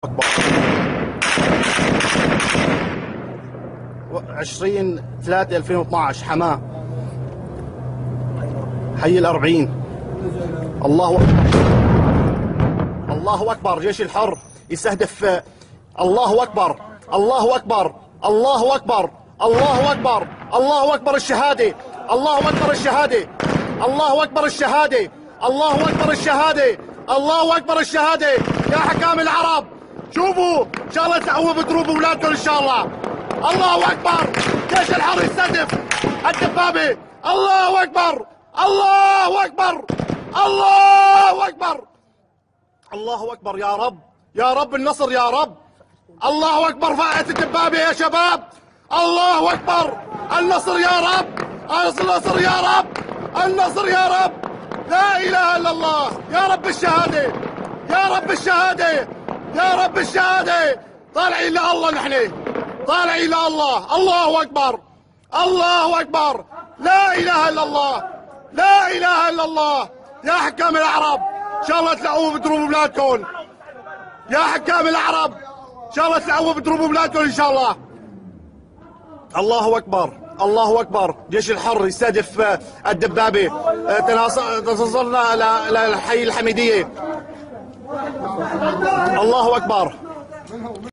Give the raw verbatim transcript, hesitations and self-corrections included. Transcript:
عشرين ثلاثة ألفين واثنعش حماه حي الأربعين. الله أكبر، الله أكبر. جيش الحر يستهدف. الله أكبر، الله أكبر، الله أكبر، الله أكبر، الله أكبر الشهادة، الله أكبر الشهادة، الله أكبر الشهادة، الله أكبر الشهادة، الله أكبر الشهادة. يا حكام العرب شوفوا إن شاء الله تلعبوا بضروب أولادكم إن شاء الله. الله أكبر. جيش الحر يستهدف الدبابة. الله أكبر، الله أكبر، الله أكبر، الله أكبر. يا رب، يا رب النصر يا رب. الله أكبر. فائت الدبابة يا شباب. الله أكبر. النصر يا رب، النصر يا رب، النصر يا رب. لا إله إلا الله. يا رب الشهادة، يا رب الشهادة، يا رب الشهادة. طالعين لله نحن، طالعين لله. الله أكبر، الله أكبر. لا إله إلا الله، لا إله إلا الله. يا حكام العرب إن شاء الله تلعبوا بضروب بلادكم. يا حكام العرب إن شاء الله تلعبوا بضروب بلادكم إن شاء الله. الله أكبر، الله أكبر. جيش الحر يستهدف الدبابة. تناصرنا لحي الحميدية. الله أكبر.